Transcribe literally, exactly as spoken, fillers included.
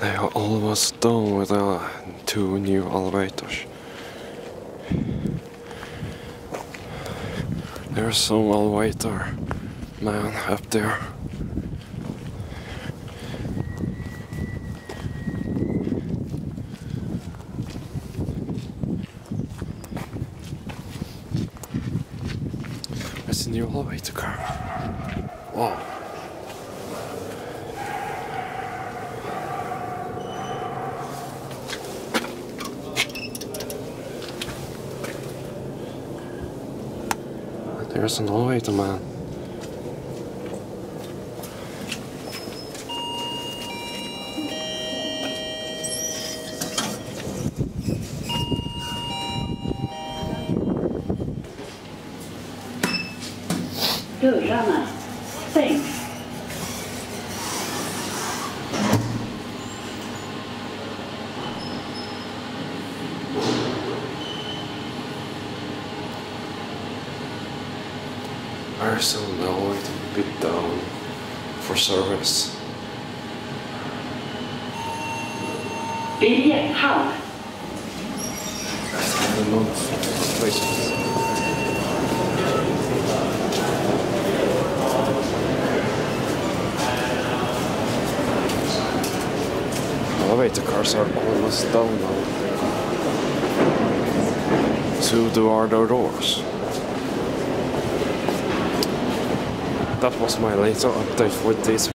They are almost done with uh, two new elevators. There's some elevator man up there. There's a new elevator car. Wow. There's an elevator man. Dörrarna stängs. I still know it a bit down for service. Biljetthall. I don't know the places. Elevator cars are almost down now. To the other doors. That was my later update with this